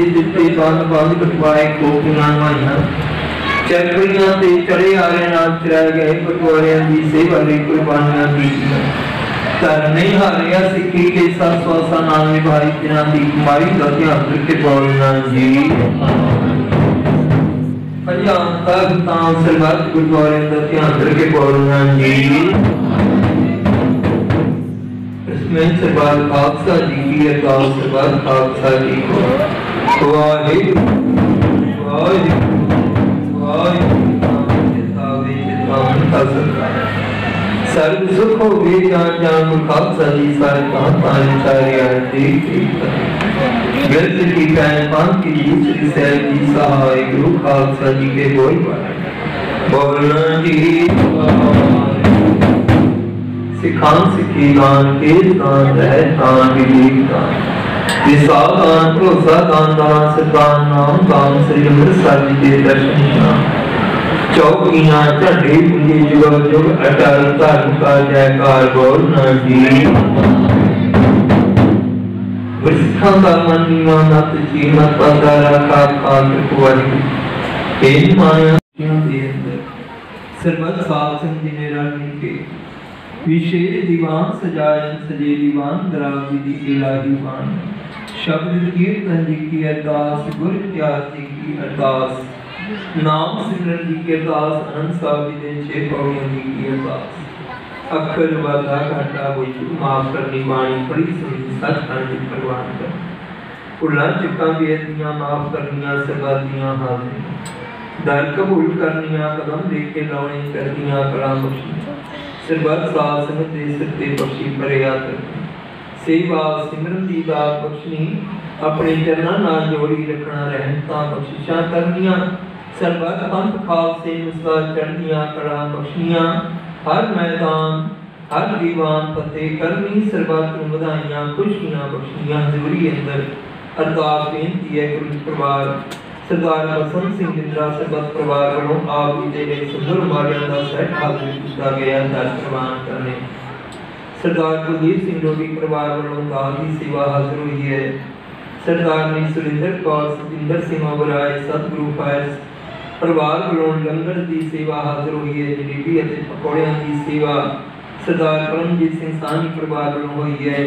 सिर बंद बंद कटवाए कोपियां नवाइयां चरखड़ियां ते चढ़े आरे नाल चराए गए पटवारियां दी सेवा लई कुर्बानियां कीतियां तर नहीं हारिया सिक्खी के साथ स्वासा नाल निभाई जिन्हां दी कमाई दा ध्यान रखे बोलना जी पंजाब तक तां सरबत गुरुद्वारे दा ध्यान रखे बोलना जी इसमें सरबत खालसा जी की अरदास सरबत खालसा जी को वाहिगुरू वाहिगुरू सर्व सुख हो वे जान जान खालसा जी सारे तान सारे आरती व्यर्थ की पैन पान की दूसरी सैर की सहाय गुरु खालसा जी के बोल बोलना जी सिखान सिखी दान के दान रह दान विवेक दान विशाल दान भरोसा दान दान सदान नाम दान श्री अमृतसर जी के दर्शन चौकियां झंडे पुंजे जुग जुग अटल धर्म का जयकार बोलना जी सिखां का मन नीवा नत जीवत पता रखा खातिर कुवारी हे माया दे अंदर सरबत साल सिंह जी ने रानी के विशेष दीवान सजायन सजे दीवान दरावी दी इलाही बान शब्द कीर्तन जी की अरदास गुर इतिहास जी की अरदास नाम सिमरन जी की अरदास अनंत साहब जी दे 6 पौड़ियों जी की अरदास अखर वादा घाटा बुझ माफ करनी बाणी पड़ी सुनी सच खंड परवान कर भुलां चुकां बेअदबियां माफ करनियां सगादियां हाज़िर दर कबूल करनियां कदम लेके लाउणे करदियां कला बख्शियां सरबत साल संगत दे सत्ते बख्शी परियात सेवा सिमरन दी दात बख्शनी अपने चरणां नाल जोड़ी रखना रहमतां बख्शिशां करनियां सरबत पंथ खालसे मुसा चढ़दियां कड़ा बख्शनियां हर मैदान हर दीवान फतेह करनी सरबत नूं वधाइयां खुशियां बख्शनियां हज़ूरी अंदर अरदास बेनती है गुरु परिवार सरदार बसंत सिंह जिंद्रा सरबत परिवार वालों आप जी दे सुंदर मारियां दा सैट हाजिर किया गया दर प्रवान करने सरदार कुलदीप सिंह डोडी परिवार वालों दान की सेवा हाजिर हुई है सरदार ने सुरेंद्र कौर सतिंदर सिंह ओबराय सतगुरु फायस परिवार वालों लंगर की सेवा हाजिर हुई है जलेबी और पकौड़ियां की सेवा सरदार परमजीत सिंह सानी परिवार वालों हुई है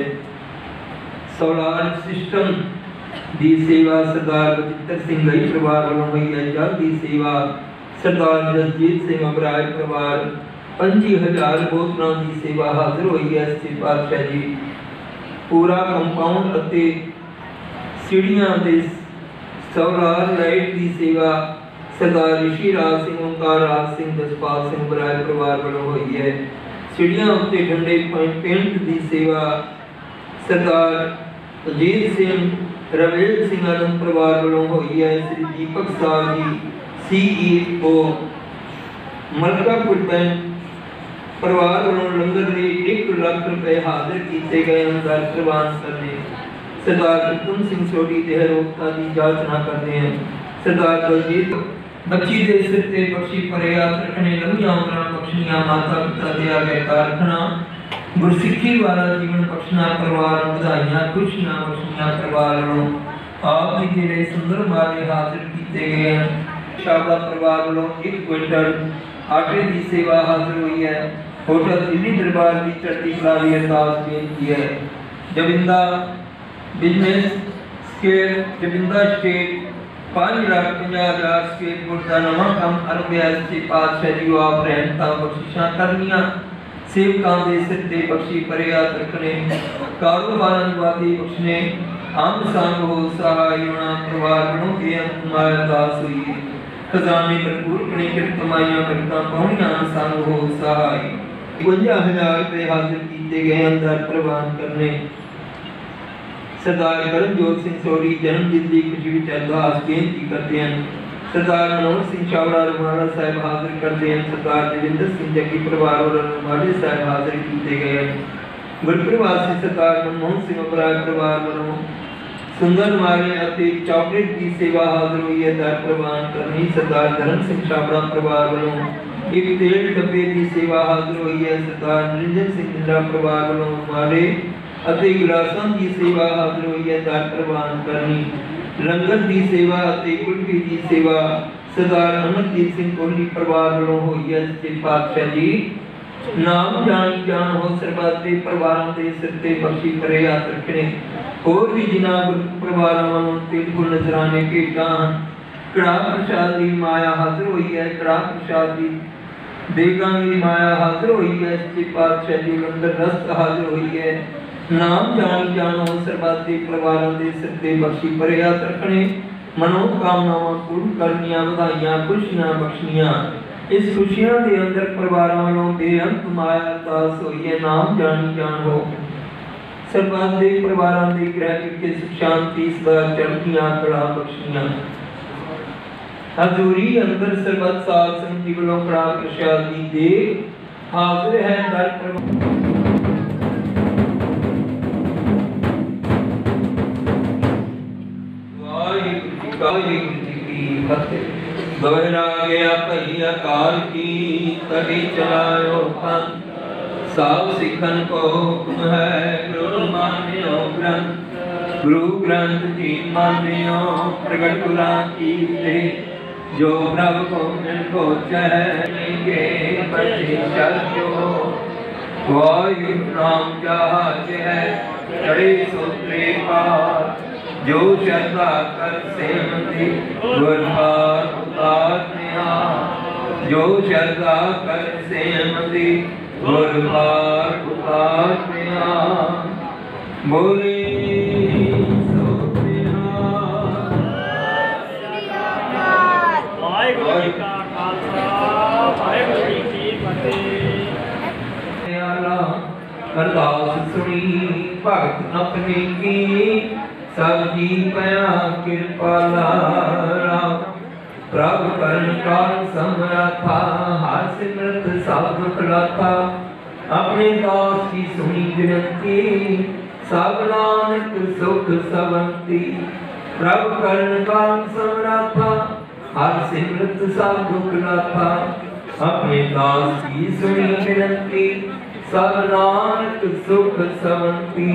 सोलार सिस्टम दी सेवा सरदार बचित्र सिंह लई परिवार वालों हुई है जल दी सेवा सरदार जसजीत सिंह अबराय परिवार 25,000 बोतलों की सेवा हाजिर हुई है सच्चे पातशाह जी पूरा कंपाउंड अते सीढ़ियां दे सोलार लाइट की सेवा सरदार ऋषि राज सिंह ओंकार राज सिंह जसपाल सिंह अबराय परिवार वालों हुई है सीढ़ियां उत्ते डंडे पेंट की सेवा सरदार अजीत सिंह रवेल सिंह आनंद परिवार वालों हुई है श्री दीपक साहब जी CEO मलकापुर बैंक परिवार वालों लंगर में 1 लाख रुपए हाजिर किए गए अंदर प्रवान करने सरदार कुतुम सिंह सोडी देहरोक्ता की जांचना करते हैं सरदार बलजीत बच्ची दे सिर ते बख्शी परियात रखने लंबियां उम्रां बख्शनियां माता पिता दे आगे कारखना गुरसिੱਖੀ वाला जीवन बख्शना परिवार बधाइयां खुशियां बख्शियां परिवार वालों आप जी के सुंदर माले हाजिर किए गए हैं शाबा परिवार वालों 1 क्विंटल आटे की सेवा हाजिर हुई है होटल दिल्ली दरबार की चढ़ती कला की अरदास बेनती है जबिंदा बिजनेस स्केल जबिंदा स्टेट 5,50,000 स्केल फुट का नवा काम अरबिया से पातशाह जी आप रहमतां बख्शिशां करनियां सेवकां दे सिर ते बख्शी परियात रखने कारोबारां वादी बख्शने आम संग हो सहाय होना परिवार वालों के अंतमाल अरदास हुई खजाने भरपूर कने किर कमाइयां करता पौनियां संग हो सहाय 52,000 रुपए हाजिर किए गए अंदर प्रवान करने सरदार करमजोत सिंह सोडी जन्मदिन की खुशी विच अरदास बेनती करते हैं सरदार मनोहर सिंह चावड़ा रुमाला साहब हाजिर करते हैं सरदार देविंदर सिंह जग्गी परिवार और रुमाले साहब हाजिर किए गए गुरप्रवासी सरदार मनमोहन सिंह अबराय परिवार वालों सुंदर माले अति चॉकलेट की सेवा हाजिर हुई है दर प्रवान करनी सरदार धर्म सिंह चावड़ा परिवार वालों एक तेल डब्बे की सेवा हाजिर हुई है सरदार निरंजन सिंह जिंद्रा परिवार वालों माले अति गिलासां की सेवा हाजिर हुई है दर प्रवान करनी लंगर की सेवा ते कुल्फी की सेवा सरदार अमरजीत सिंह कोहली परिवार वालों हुई है। सच्चे पातशाह जी नाम जान जान हो सरबत के परिवारों के सिर ते बख्शी करे हाथ रखने। और भी जिन्हां गुरु परिवारों वालों तिल फुल नजराने भेटां कड़ा प्रसाद की माया हाजिर हुई है। कड़ा प्रसाद की देगां की माया हाजिर हुई है। सच्चे पातशाह जी लंगर रस्त हाजिर हुई है। नाम जान जान हो सरबत के परिवारों के सिर ते बख्शी करे हाथ रखने। मनोकामनावां पूर्ण करनियां वधाइयां खुशियां बख्शनियां। इस खुशियां के अंदर परिवारों वालों बेअंत माया अरदास हुई है। नाम जान जान हो सरबत के परिवारों के ग्रह के सुख शांति सदा चढ़दियां कला बख्शनियां। हजूरी अंदर सरबत साध संगत जी वालों कड़ा प्रसाद की दे हाजिर है। दर दोहरा गया भई अकाल की तभी चलायो पंथ। साव सिखन को हुक्म है गुरु मान्यो ग्रंथ। गुरु ग्रंथ जी मान्यो प्रगट गुरा की दे। जो प्रभु को मिल को चलेंगे बचे चलो। वायु नाम जहाज है चढ़े सूत्रे पार। जो श्रद्धा कर सेवती गुर पार उतारनिया। जो श्रद्धा कर सेवती गुर पार उतारनिया। बोले वाहिगुरू जी का खालसा वाहिगुरू जी की फतेह। अरदास सुनी भगत अपने की सब जी पया कृपाला। प्रभु करण काल समरथा हर सिमरत सब खलाथा। अपने दास की सुनी विनती सब नानक सुख सवंती। प्रभु करण काल समरथा हर सिमरत सब खलाथा। अपने दास की सुनी विनती सब नानक सुख सवंती।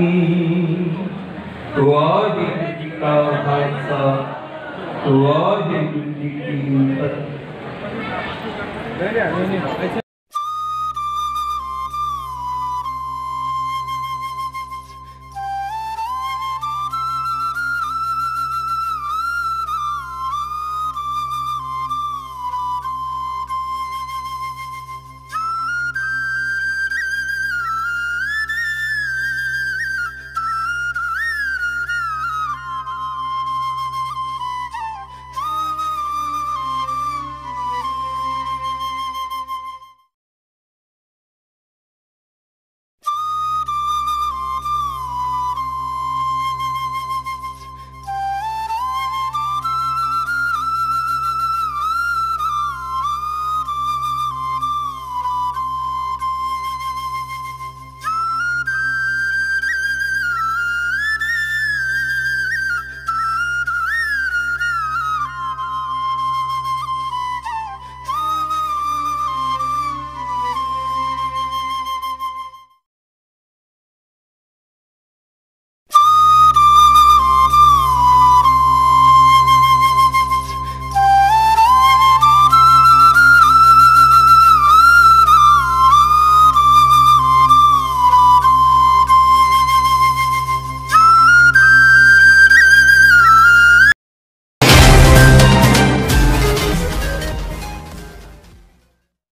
वाहिगुरू जी का खालसा वाहिगुरू जी की फतेह।